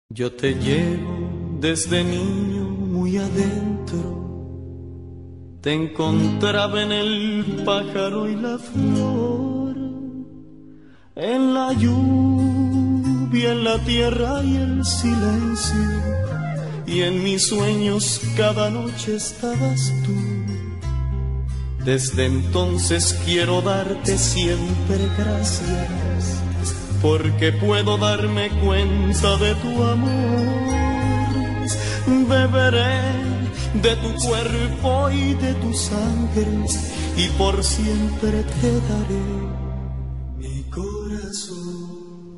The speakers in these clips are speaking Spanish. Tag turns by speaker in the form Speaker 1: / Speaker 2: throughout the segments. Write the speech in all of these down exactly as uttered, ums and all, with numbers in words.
Speaker 1: Yo te llevo desde niño muy adentro, te encontraba en el pájaro y la flor, en la lluvia, en la tierra y el silencio, y en mis sueños cada noche estabas tú. Desde entonces quiero darte siempre gracias, porque puedo darme cuenta de tu amor. Beberé de tu cuerpo y de tu sangre, y por siempre te daré mi corazón.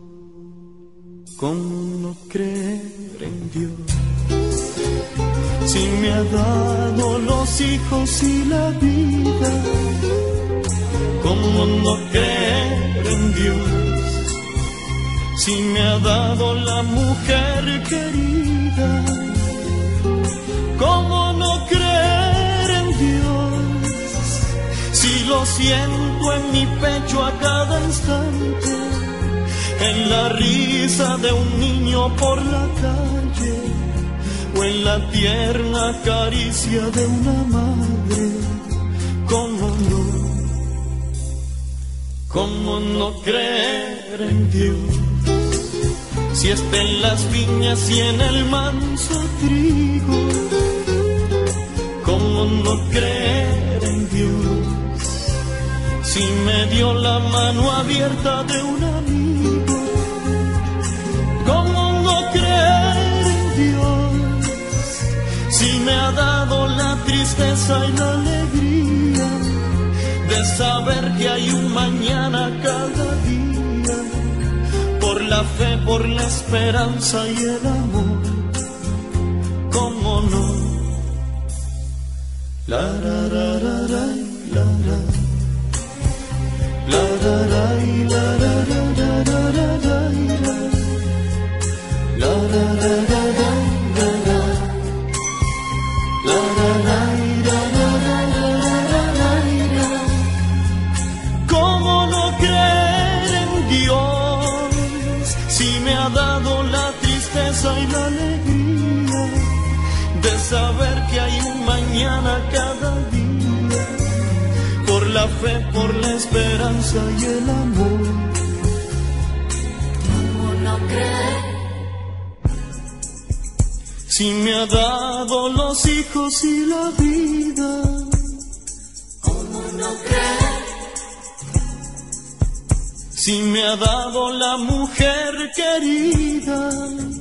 Speaker 1: ¿Cómo no creer en Dios, si me ha dado los hijos y la vida? ¿Cómo no creer en Dios, si me ha dado la mujer querida? ¿Cómo no creer en Dios, si lo siento en mi pecho a cada instante, en la risa de un niño por la calle, o en la tierna caricia de una madre? ¿Cómo no, cómo no creer en Dios, si está en las viñas y en el manso trigo? ¿Cómo no creer en Dios, si me dio la mano abierta de un amigo? ¿Cómo no creer en Dios, si me ha dado la tristeza y la alegría de saber que hay un mañana cada día? Por la fe, por la esperanza y el amor, ¿cómo no? La la la la la la la la la la la la la la la la. ¿Cómo no creer en Dios, si me ha dado la tristeza y la alegría de saber que hay un mañana cada día? Por la fe, por la esperanza y el amor,
Speaker 2: ¿cómo no creer?
Speaker 1: si me ha dado los hijos y la vida.
Speaker 2: ¿Cómo no creer?
Speaker 1: Si me ha dado la mujer querida.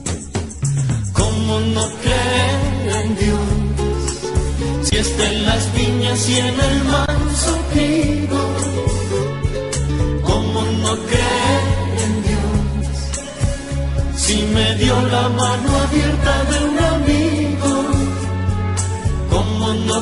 Speaker 1: ¿Cómo no creer en Dios, si está en las viñas y en el manso trigo? ¿Cómo no creer en Dios, si me dio la mano abierta de un amigo? ¿Cómo no